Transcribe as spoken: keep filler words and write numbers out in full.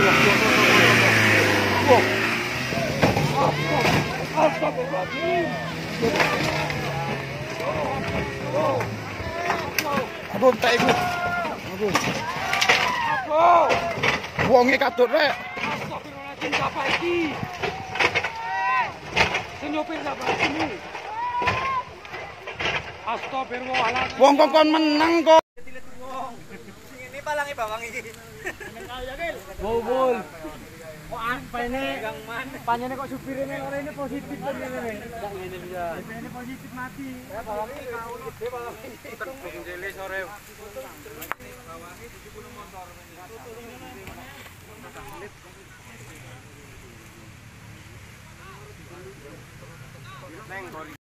Aduh, tak ikut. Aduh. Wonge katut rek. Astagfirullahaladzim, siapa iki? Senyopir siapa ini? Astagfirullahaladzim. Wong kon menang kok. Ini palangi bawang iki. Bobol. Kok apa ini? Panjangnya kok supirnya orang ini positif kan ini? Enggak ngene bisa. Ini positif mati. Ya bawang ini kau gede bawang ini. Terbung jeli sore. Bawangi tujuh motor. Neng